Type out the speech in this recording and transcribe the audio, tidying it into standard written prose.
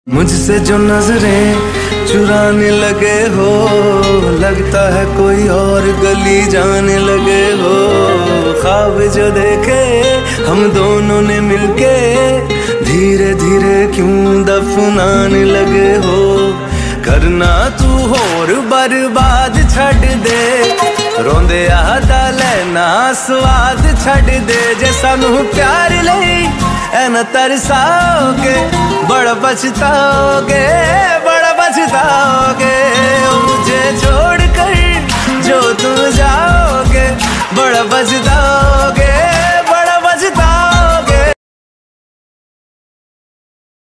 मुझसे जो नजरें चुराने लगे हो, लगता है कोई और गली जाने लगे हो। ख्वाब जो देखे हम दोनों ने मिलके, धीरे धीरे क्यों दफनाने लगे हो। करना तू होर बर्बाद छड़ दे, रोंदे आदा लेना स्वाद छड़ दे। जे सानू प्यार लई ऐन तरसाओगे, बड़ा पछताओगे, बड़ा पछताओगे।